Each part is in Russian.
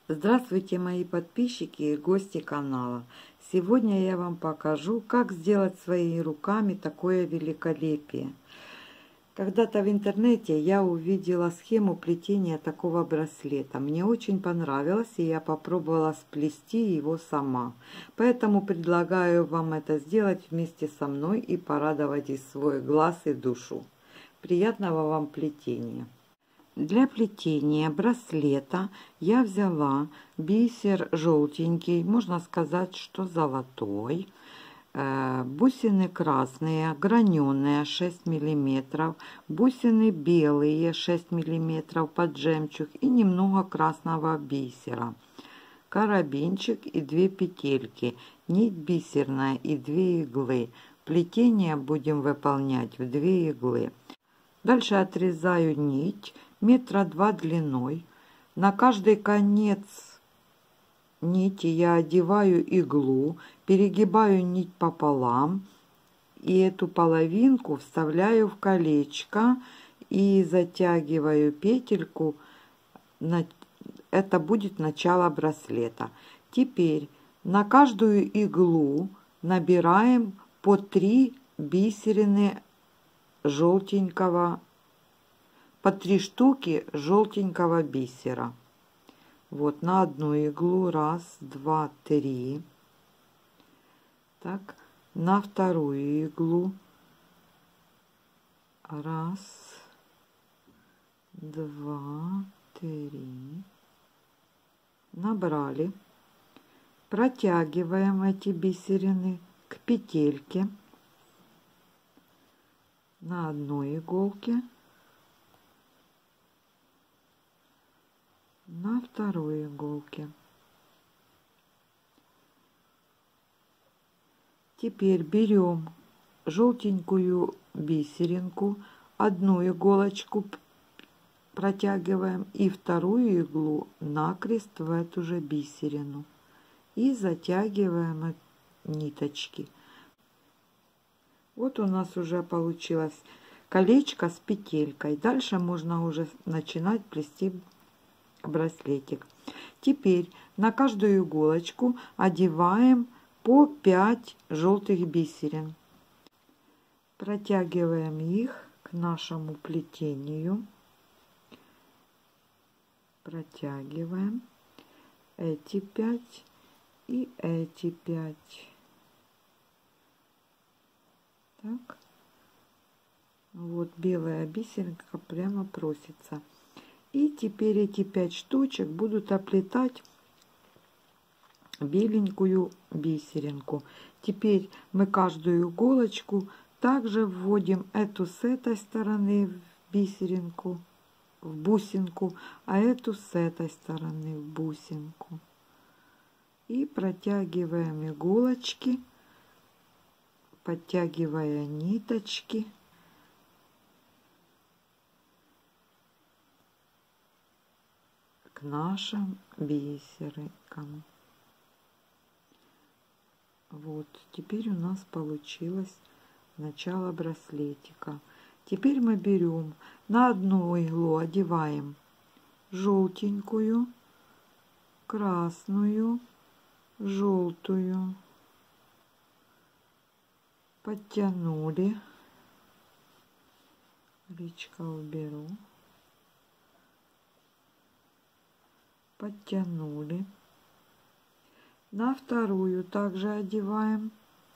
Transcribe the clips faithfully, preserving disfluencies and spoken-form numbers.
Здравствуйте, мои подписчики и гости канала. Сегодня я вам покажу, как сделать своими руками такое великолепие. Когда-то в интернете я увидела схему плетения такого браслета. Мне очень понравилось, и я попробовала сплести его сама. Поэтому предлагаю вам это сделать вместе со мной и порадовать и свой глаз и душу. Приятного вам плетения! Для плетения браслета я взяла бисер желтенький, можно сказать, что золотой, бусины красные, граненые шесть миллиметров, бусины белые шесть миллиметров под жемчуг и немного красного бисера, карабинчик и две петельки, нить бисерная и две иглы. Плетение будем выполнять в две иглы. Дальше отрезаю нить метра два длиной. На каждый конец нити я одеваю иглу, перегибаю нить пополам и эту половинку вставляю в колечко и затягиваю петельку. Это будет начало браслета. Теперь на каждую иглу набираем по три бисерины желтенького, по три штуки желтенького бисера. Вот на одну иглу раз, два, три. Так, на вторую иглу раз, два, три. Набрали. Протягиваем эти бисерины к петельке на одной иголке, на второй иголке. Теперь берем желтенькую бисеринку, одну иголочку протягиваем и вторую иглу накрест в эту же бисерину и затягиваем ниточки. Вот у нас уже получилось колечко с петелькой. Дальше можно уже начинать плести браслетик. Теперь на каждую иголочку одеваем по пять желтых бисерин. Протягиваем их к нашему плетению. Протягиваем эти пять и эти пять. Так. Вот белая бисеринка прямо просится. И теперь эти пять штучек будут оплетать беленькую бисеринку. Теперь мы каждую иголочку также вводим эту с этой стороны в бисеринку, в бусинку, а эту с этой стороны в бусинку. И протягиваем иголочки, подтягивая ниточки. К нашим бисеринкам. Вот, теперь у нас получилось начало браслетика. Теперь мы берем на одну иглу, одеваем желтенькую, красную, желтую, подтянули, колечко уберу, подтянули. На вторую также одеваем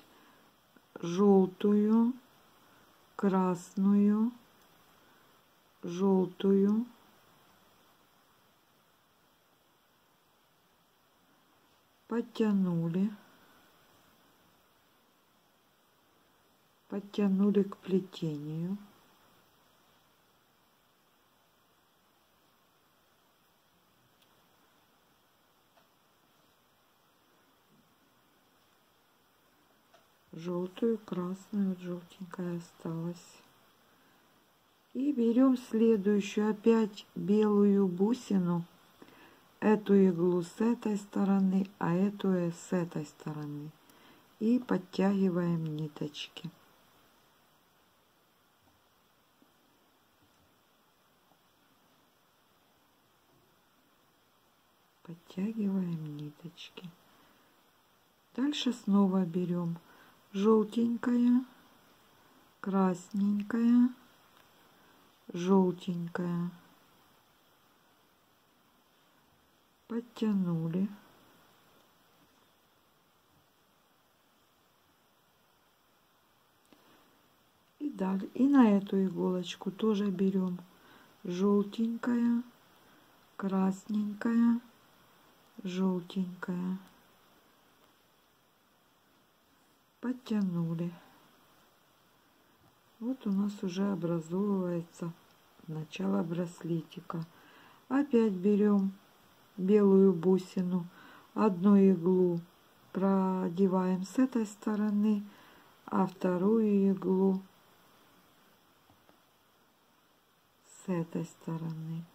желтую, красную, желтую, подтянули, подтянули к плетению. Желтую, красную, вот желтенькая осталась. И берем следующую, опять белую бусину, эту иглу с этой стороны, а эту с этой стороны. И подтягиваем ниточки. Подтягиваем ниточки. Дальше снова берем желтенькая, красненькая, желтенькая. Подтянули. И далее. И на эту иголочку тоже берем желтенькая, красненькая, желтенькая. Подтянули. Вот у нас уже образовывается начало браслетика. Опять берем белую бусину, одну иглу продеваем с этой стороны, а вторую иглу с этой стороны.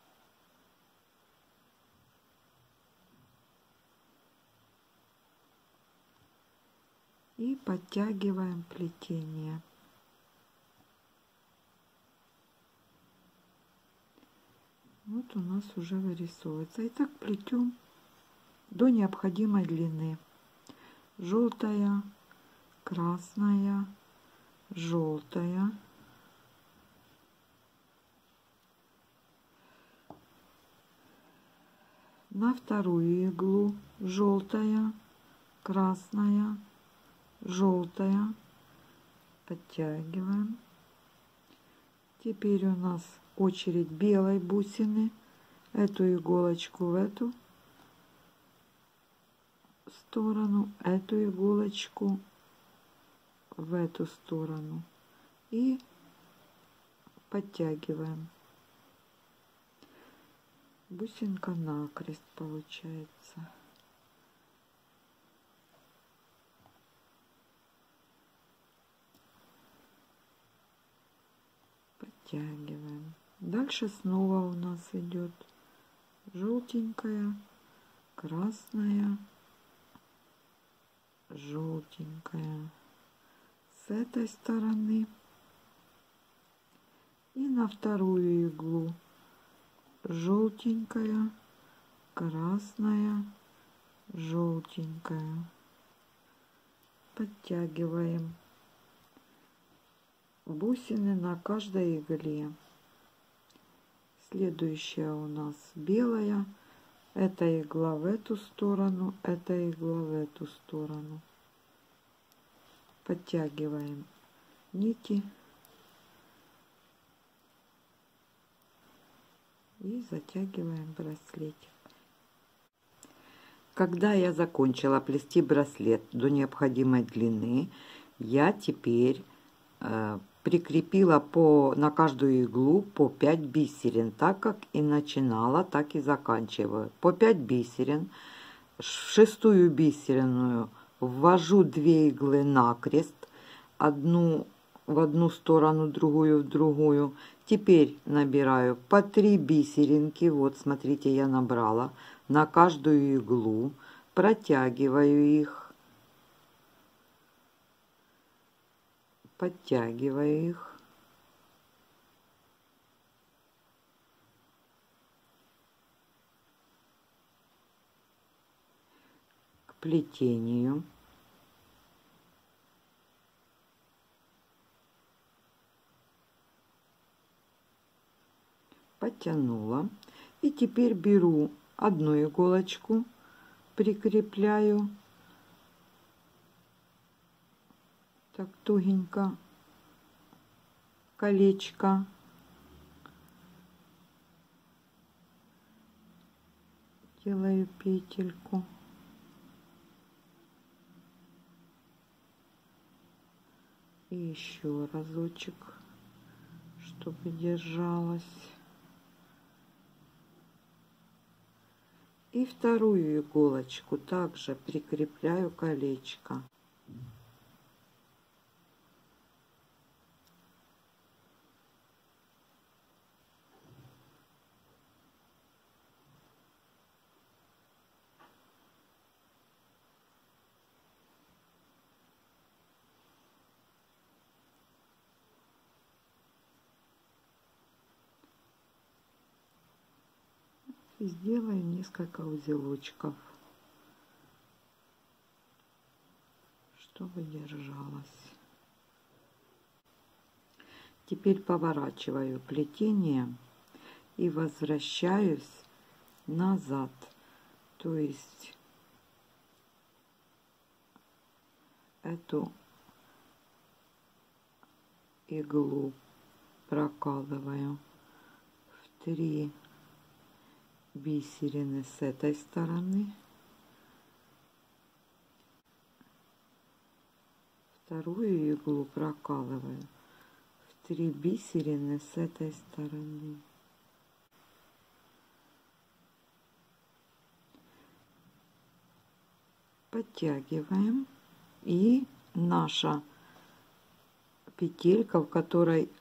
И подтягиваем плетение. Вот у нас уже вырисовывается. И так плетем до необходимой длины. Желтая, красная, желтая. На вторую иглу желтая, красная, желтая. Подтягиваем. Теперь у нас очередь белой бусины. Эту иголочку в эту сторону, эту иголочку в эту сторону. И подтягиваем. Бусинка накрест получается. Подтягиваем. Дальше снова у нас идет желтенькая, красная, желтенькая с этой стороны. И на вторую иглу желтенькая, красная, желтенькая. Подтягиваем бусины на каждой игле. Следующая у нас белая. Эта игла в эту сторону, эта игла в эту сторону. Подтягиваем нити и затягиваем браслетик. Когда я закончила плести браслет до необходимой длины, я теперь э, прикрепила по, на каждую иглу по пять бисерин, так как и начинала, так и заканчиваю. По пять бисерин. В шестую бисеринную ввожу две иглы накрест, одну в одну сторону, другую в другую. Теперь набираю по три бисеринки, вот смотрите, я набрала на каждую иглу, протягиваю их, подтягиваю их. К плетению. Подтянула. И теперь беру одну иголочку, прикрепляю так тугенько колечко. Делаю петельку. И еще разочек, чтобы держалась. И вторую иголочку также прикрепляю колечко. И сделаю несколько узелочков, чтобы держалось. Теперь поворачиваю плетение и возвращаюсь назад. То есть эту иглу прокалываю в три бисерины с этой стороны, вторую иглу прокалываю в три бисерины с этой стороны. Подтягиваем, и наша петелька, в которой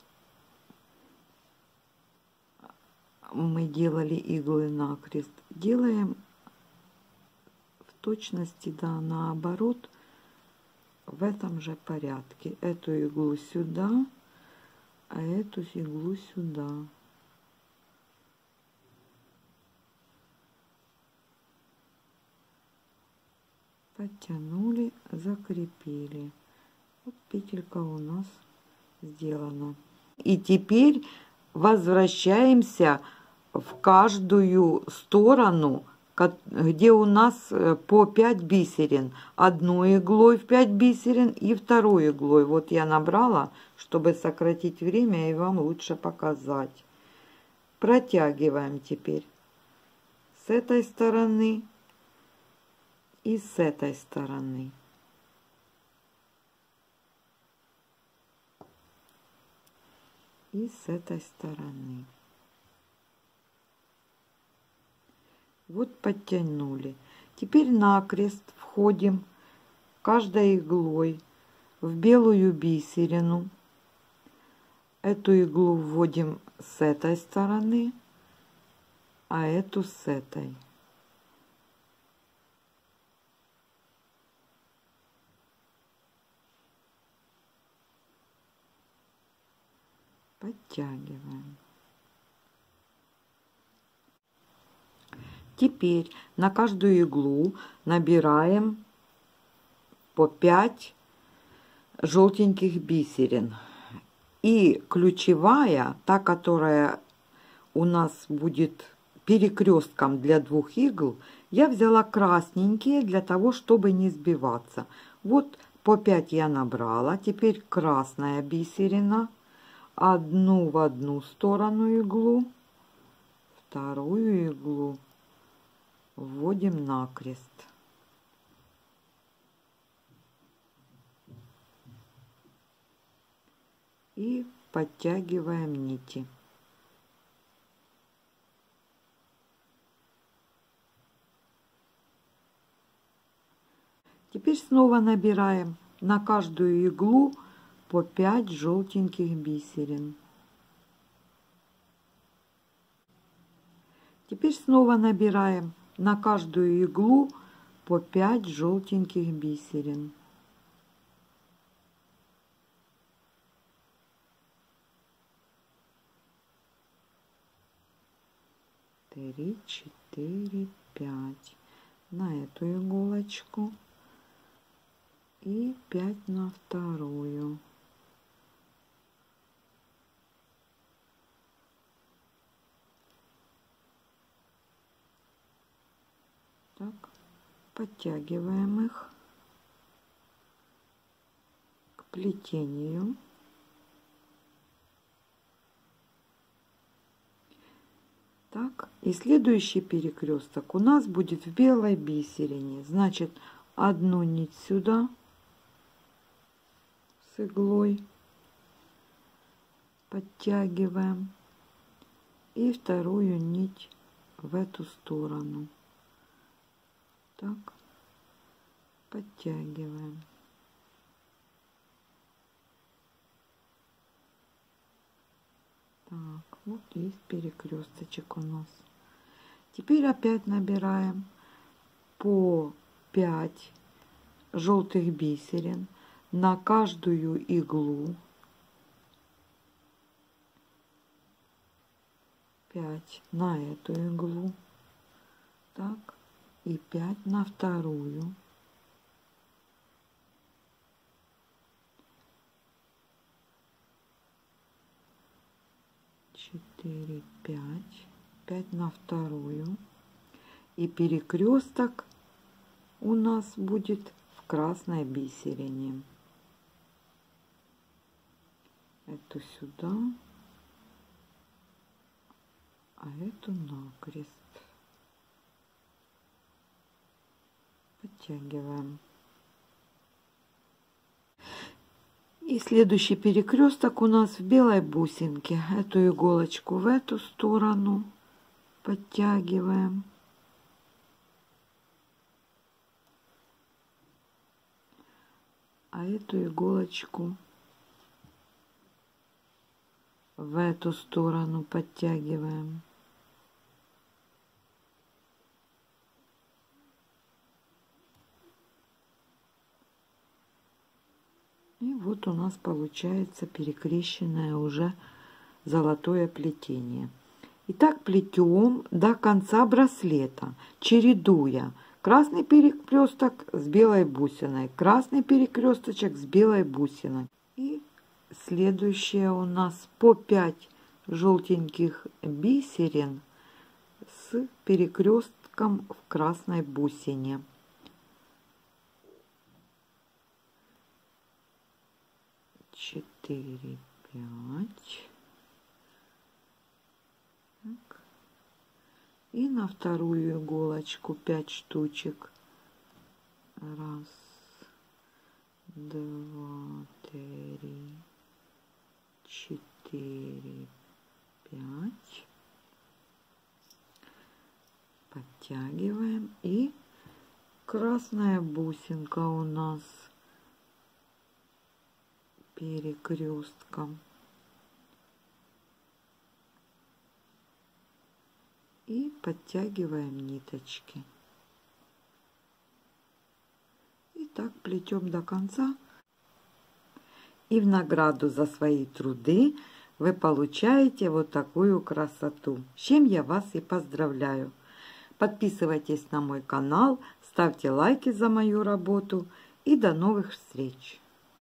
мы делали иглы накрест, делаем в точности, да, наоборот, в этом же порядке. Эту иглу сюда, а эту иглу сюда. Подтянули, закрепили. Вот петелька у нас сделана. И теперь возвращаемся в каждую сторону, где у нас по пять бисерин. Одной иглой в пять бисерин и второй иглой. Вот я набрала, чтобы сократить время и вам лучше показать. Протягиваем теперь с этой стороны и с этой стороны. И с этой стороны. Вот подтянули. Теперь накрест входим каждой иглой в белую бисерину. Эту иглу вводим с этой стороны, а эту с этой. Подтягиваем. Теперь на каждую иглу набираем по пять желтеньких бисерин. И ключевая, та, которая у нас будет перекрестком для двух игл, я взяла красненькие для того, чтобы не сбиваться. Вот по пять я набрала. Теперь красная бисерина. Одну в одну сторону иглу, вторую иглу вводим накрест. И подтягиваем нити. Теперь снова набираем на каждую иглу по пять желтеньких бисерин. Теперь снова набираем на каждую иглу по пять желтеньких бисерин. Три, четыре, пять на эту иголочку и пять на вторую. Так, подтягиваем их к плетению. Так, и следующий перекресток у нас будет в белой бисерине. Значит, одну нить сюда с иглой подтягиваем и вторую нить в эту сторону. Так, подтягиваем. Так, вот есть перекресточек у нас. Теперь опять набираем по пять желтых бисерин на каждую иглу. пять на эту иглу. Так, и пять на вторую. Четыре, пять, пять на вторую. И перекресток у нас будет в красной бисерине. Эту сюда, а эту накрест. Подтягиваем. И следующий перекресток у нас в белой бусинке. Эту иголочку в эту сторону подтягиваем. А эту иголочку в эту сторону подтягиваем. И вот у нас получается перекрещенное уже золотое плетение. Итак, плетем до конца браслета, чередуя красный перекресток с белой бусиной, красный перекресточек с белой бусиной. И следующее у нас по пять желтеньких бисерин с перекрестком в красной бусине. Четыре, пять. Так. И на вторую иголочку пять штучек. Раз, два, три, четыре, пять. Подтягиваем. И красная бусинка у нас перекрестком. И подтягиваем ниточки. И так плетем до конца. И в награду за свои труды вы получаете вот такую красоту, с чем я вас и поздравляю. Подписывайтесь на мой канал, ставьте лайки за мою работу и до новых встреч!